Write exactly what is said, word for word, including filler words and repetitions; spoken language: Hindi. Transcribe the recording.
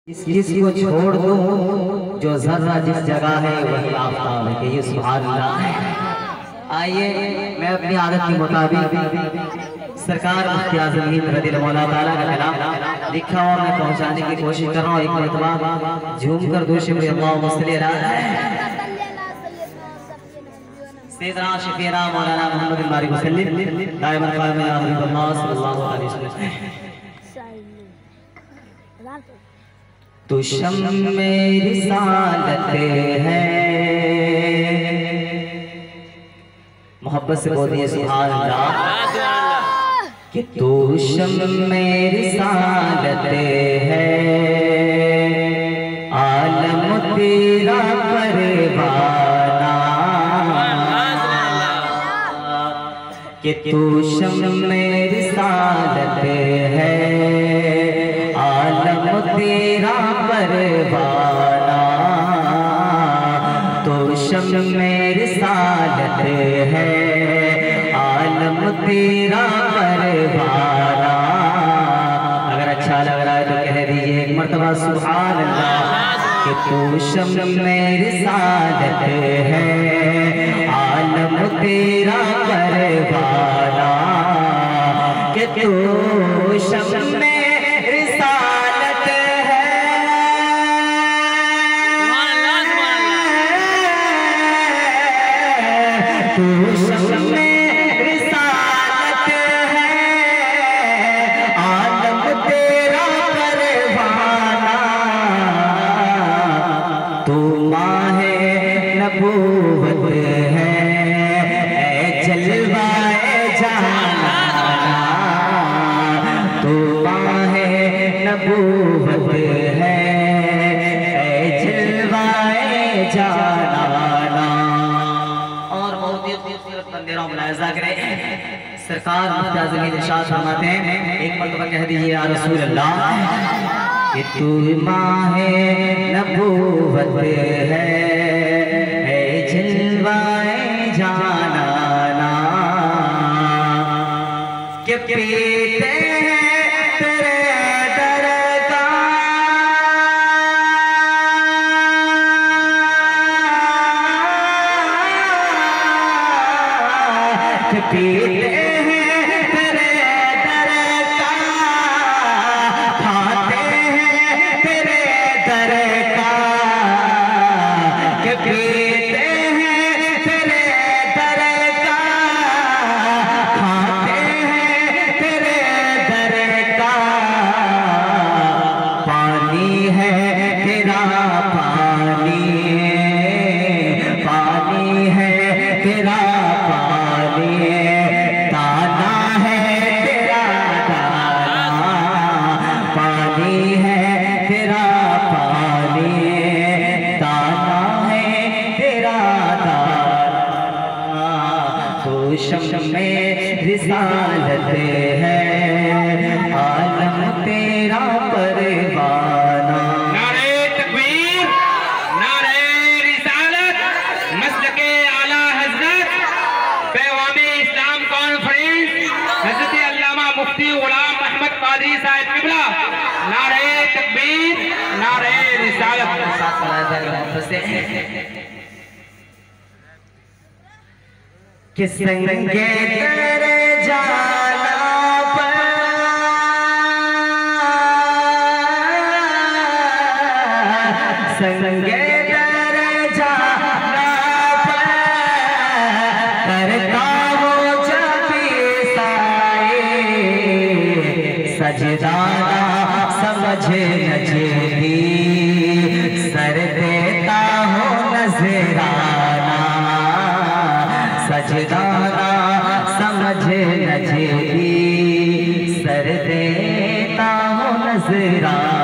इस चीज को छोड़ दो जो जर्रा जिस जगह है वही आफताब है कि ये सुभान अल्लाह है। आइए मैं अपनी आदत के मुताबिक सरकार मुफ्ती आज़म हिंद रज़ियल्लाहु ताला का कलाम लिखा हुआ मैं पहुंचाने की कोशिश कर रहा हूँ। एक मरतबा झूम कर दो शुक्र अल्लाहुम्मा सल्ली अला सैयदना शफीना मौलाना मोहम्मद बारिक वसल्लम दाइमन क़ाइमन अल्लाह सल्लल्लाहु अलैहि वसल्लम। तो शम्मे रिसालत है, मोहब्बत से बोलिए सुभान अल्लाह कि तो शम्मे रिसालत है, आलम तेरा परवाना कि तो शम्मे रिसालत है, आलम तेरा परवाना तो शम्मे रिसालत है, आलम तेरा परवाना। अगर अच्छा लग रहा है तो कह दीजिए एक मर्तबा सुभान अल्लाह कि तो शम्मे रिसालत है, आलम तेरा परवाना कि तो शम्मे तो शम्मे रिसालत है, आलम तेरा परवाना तो माहे नबूवत है, ऐ जलवाए जाना तो माहे नबूवत है, ऐ जलवाए जाना। सरकार मुफ्ती आज़म हिंद इरशाद फरमाते हैं, एक मरतबा कह दीजिए या रसूल अल्लाह कि तू माहे नबूवत है, ऐ जलवाए जाना कि पीते हैं तेरे दर का कि पीते शम्मे रिसालत है, आलम तेरा परवाना। नारे तकबीर, नारे रिसालत, मसलके आला हजरत, पैगामे इस्लाम कॉन्फ्रेंस, हजरत अल्लामा मुफ्ती गुलाम अहमद कादरी साहिब किबला। नारे तकबीर, नारे रिसालत। कि संगे तेरे जाना पर संगे तेरे जाना पर करता वो जबी साए सजदाना समझ नजरी सर देता हो नजराना सजदाना समझे नजरी सर देता हूँ नजरा।